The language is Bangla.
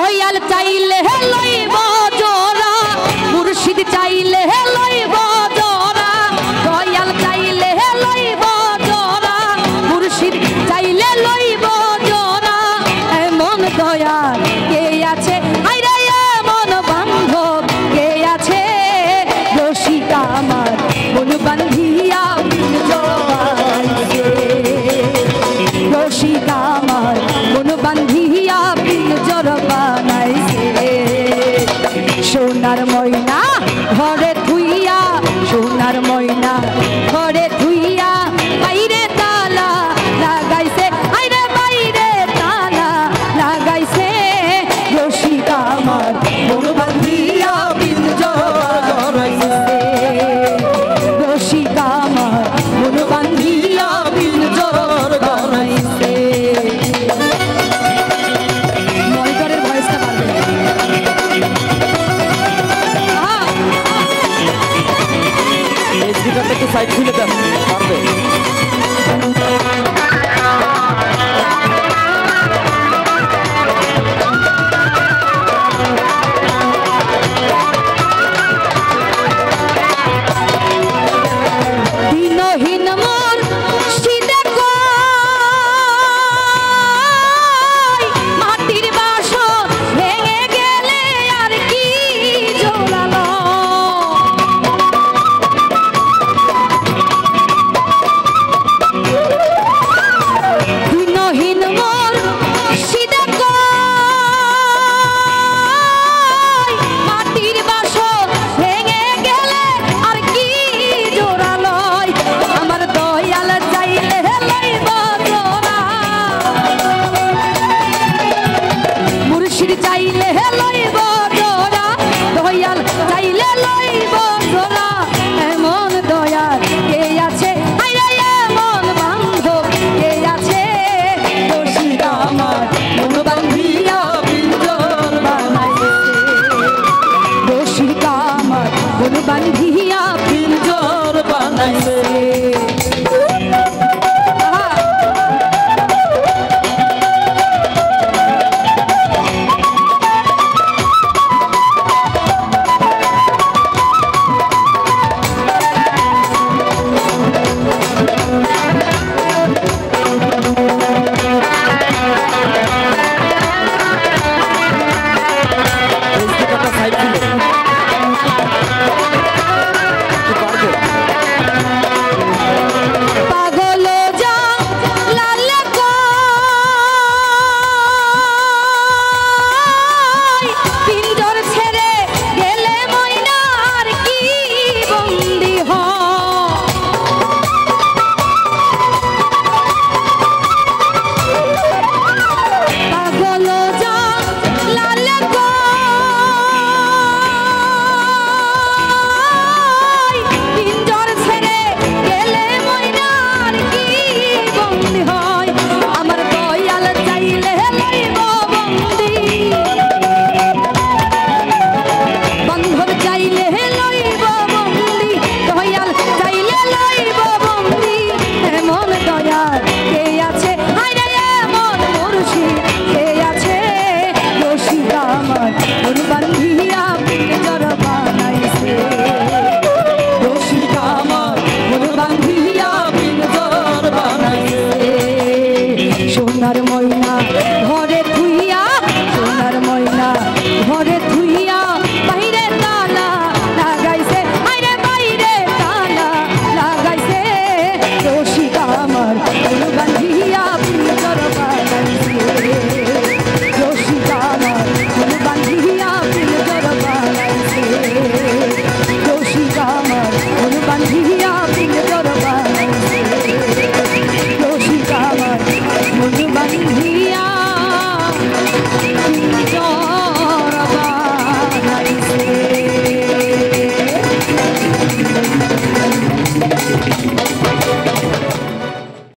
দয়াল চাইলে লইব জোড়া মুর্শিদ চাইলে লইব জোড়া দয়াল চাইলে লইব জোড়া মুর্শিদ চাইলে লইব জোড়া এমন দয়াল কে আছে আইরে এমন বান্ধব কে আছে রসিকা আমার মন বান্ধিয়া রসিকা আমার মন বান্ধিয়া পিঞ্জর বানাইছে সোনার ময়না ঘরে থুইয়া সোনার ময়না ঘরে থুইয়া বাইরে তালা লাগাইছে আইরে বাইরে তালা লাগাইছে রসিকা আমার মন বান্ধিয়া পিঞ্জর বানাইছে রসিকা আমার মন বান্ধিয়া পিঞ্জর বানাইছে মনিটরের ভয়েসটা পারবে এই স্পিকারটা একটু সাইড খুলে দেন পারবে দিনহীন মন সিদে কই মাটির বাসন ভেঙে গেলে আর কি জোড়ালো দিনহীন মন সিদে কই মাটির বাসন ভেঙে গেলে আর কি জোড়ালো আমার দয়াল চাইলে লইব জোড়া মুর্শিদ চাইলে লইব জোড়া দয়াল চাইলে লইব জোড়া এমন দয়াল কে আছে আইরে এমন বান্ধব কে আছে রসিকা আমার মন বান্ধিয়া পিঞ্জর বানাইছে রসিকা আমার মন বান্ধিয়া পিঞ্জর বানাইছে এই স্পিকারটা সাইড খুলে একটু পারবে পাগল যা লাল কই পিঞ্জর ছেড়ে গেলে ময়নার কি বন্দি হয় পাগল যা লাল কই পিঞ্জর ছেড়ে গেলে ময়নার কি বন্দি হয় আমার দয়াল চাইলে লইব বন্দি বন্ধন চাইলে লইব বন্দি দয়াল চাইলে লইব বন্দি এমন দয়াল কে আছে আইরে এমন মুর্শিদ কে আছে রসিকা আমার মন বান্ধিয়া পিঞ্জর বানাইছে রসিকা আমার মন বান্ধিয়া পিঞ্জর বানাইছে সোনার ময়না ঘরে থুইয়া সোনার ময়না ঘরে থুইয়া বাইরে তালা লাগাইছে আইরে বাইরে তালা লাগাইছে রসিকা আমার মন বান্ধিয়া পিঞ্জর বানাইছে রসিকা আমার মন বান্ধিয়া পিঞ্জর বানাইছে রসিকা আমার মন বান্ধিয়া পিঞ্জর বানাইছে রসিকা আমার মন বান্ধিয়া পিঞ্জর বানাইছে